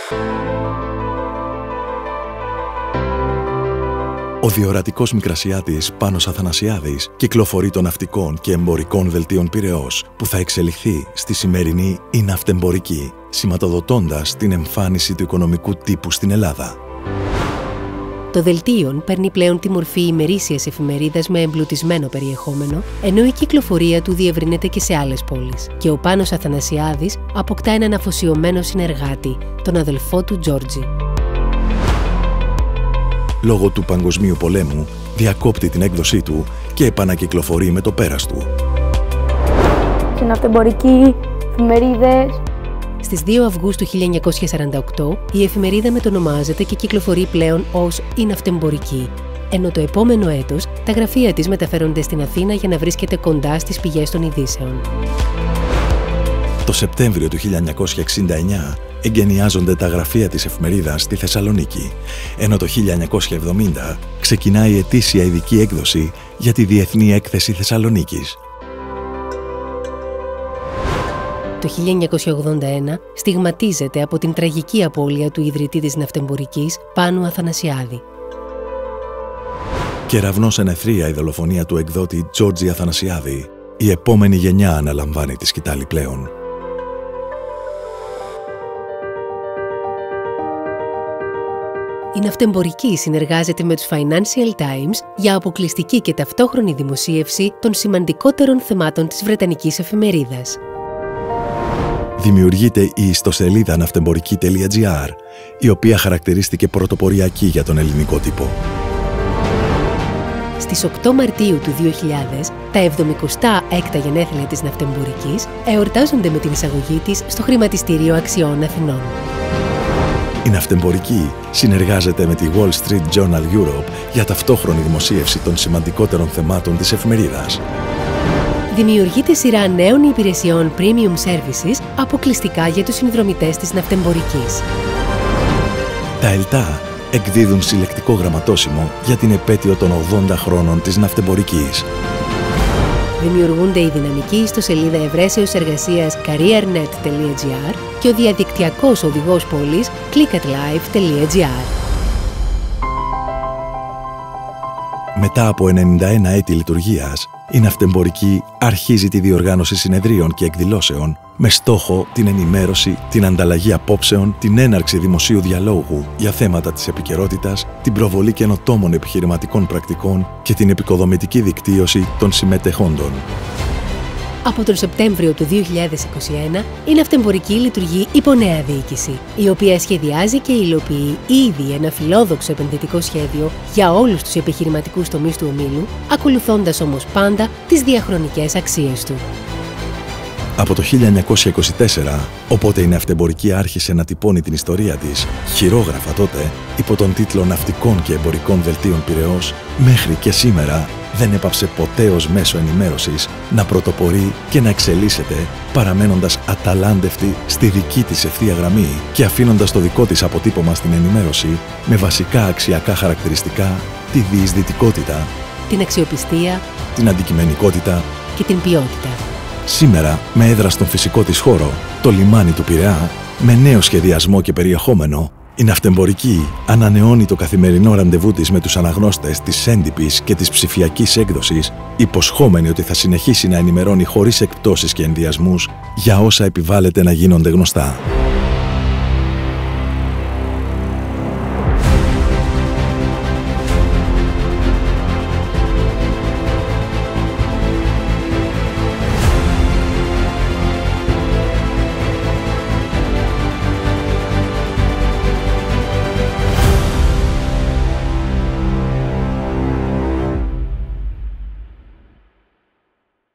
Ο διορατικός Μικρασιάτης Πάνος Αθανασιάδης κυκλοφορεί των ναυτικών και εμπορικών δελτίων Πειραιώς, που θα εξελιχθεί στη σημερινή «Η Ναυτεμπορική», σηματοδοτώντας την εμφάνιση του οικονομικού τύπου στην Ελλάδα. Το δελτίον παίρνει πλέον τη μορφή ημερήσιας εφημερίδας με εμπλουτισμένο περιεχόμενο, ενώ η κυκλοφορία του διευρύνεται και σε άλλες πόλεις. Και ο Πάνος Αθανασιάδης αποκτά έναν αφοσιωμένο συνεργάτη, τον αδελφό του Τζόρτζι. Λόγω του Παγκοσμίου Πολέμου, διακόπτει την έκδοσή του και επανακυκλοφορεί με το πέρας του. Σε ναυτεμπορική, εφημερίδες. Στις 2 Αυγούστου 1948, η εφημερίδα μετονομάζεται και κυκλοφορεί πλέον ως «Η Ναυτεμπορική», ενώ το επόμενο έτος τα γραφεία της μεταφέρονται στην Αθήνα για να βρίσκεται κοντά στις πηγές των ειδήσεων. Το Σεπτέμβριο του 1969 εγκαινιάζονται τα γραφεία της εφημερίδας στη Θεσσαλονίκη, ενώ το 1970 ξεκινάει η ετήσια ειδική έκδοση για τη Διεθνή Έκθεση Θεσσαλονίκης. Το 1981 στιγματίζεται από την τραγική απώλεια του ιδρυτή της Ναυτεμπορικής, Πάνου Αθανασιάδη. Κεραυνός εν αιθρία η δολοφονία του εκδότη Τζόρτζι Αθανασιάδη. Η επόμενη γενιά αναλαμβάνει τη σκητάλη πλέον. Η Ναυτεμπορική συνεργάζεται με τους Financial Times για αποκλειστική και ταυτόχρονη δημοσίευση των σημαντικότερων θεμάτων της Βρετανικής εφημερίδας. Δημιουργείται η ιστοσελίδα ναυτεμπορική.gr, η οποία χαρακτηρίστηκε πρωτοποριακή για τον ελληνικό τύπο. Στις 8 Μαρτίου του 2000, τα 70 έκτα γενέθλια της Ναυτεμπορικής εορτάζονται με την εισαγωγή της στο Χρηματιστήριο Αξιών Αθηνών. Η Ναυτεμπορική συνεργάζεται με τη Wall Street Journal Europe για ταυτόχρονη δημοσίευση των σημαντικότερων θεμάτων της εφημερίδας. Δημιουργείται σειρά νέων υπηρεσιών Premium Services αποκλειστικά για τους συνδρομητές της Ναυτεμπορικής. Τα ΕΛΤΑ εκδίδουν συλλεκτικό γραμματόσημο για την επέτειο των 80 χρόνων της Ναυτεμπορικής. Δημιουργούνται η δυναμική ιστοσελίδα ευρέσεως εργασίας careernet.gr και ο διαδικτυακός οδηγός πόλης clickatlife.gr. Μετά από 91 έτη λειτουργίας, η Ναυτεμπορική αρχίζει τη διοργάνωση συνεδρίων και εκδηλώσεων με στόχο την ενημέρωση, την ανταλλαγή απόψεων, την έναρξη δημοσίου διαλόγου για θέματα της επικαιρότητας, την προβολή καινοτόμων επιχειρηματικών πρακτικών και την επικοδομητική δικτύωση των συμμετεχόντων. Από τον Σεπτέμβριο του 2021, η Ναυτεμπορική λειτουργεί υπό νέα διοίκηση, η οποία σχεδιάζει και υλοποιεί ήδη ένα φιλόδοξο επενδυτικό σχέδιο για όλους τους επιχειρηματικούς τομείς του ομίλου, ακολουθώντας όμως πάντα τις διαχρονικές αξίες του. Από το 1924, όποτε η Ναυτεμπορική άρχισε να τυπώνει την ιστορία της, χειρόγραφα τότε, υπό τον τίτλο «Ναυτικών και Εμπορικών Δελτίων Πειραιώς», μέχρι και σήμερα δεν έπαψε ποτέ ως μέσο ενημέρωσης να πρωτοπορεί και να εξελίσσεται, παραμένοντας αταλάντευτη στη δική της ευθεία γραμμή και αφήνοντας το δικό της αποτύπωμα στην ενημέρωση με βασικά αξιακά χαρακτηριστικά τη διεισδυτικότητα, την αξιοπιστία, την αντικειμενικότητα και την ποιότητα. Σήμερα, με έδρα στον φυσικό της χώρο, το λιμάνι του Πειραιά, με νέο σχεδιασμό και περιεχόμενο, η Ναυτεμπορική ανανεώνει το καθημερινό ραντεβού της με τους αναγνώστες της έντυπης και της ψηφιακής έκδοσης, υποσχόμενη ότι θα συνεχίσει να ενημερώνει χωρίς εκπτώσεις και ενδιασμούς για όσα επιβάλλεται να γίνονται γνωστά.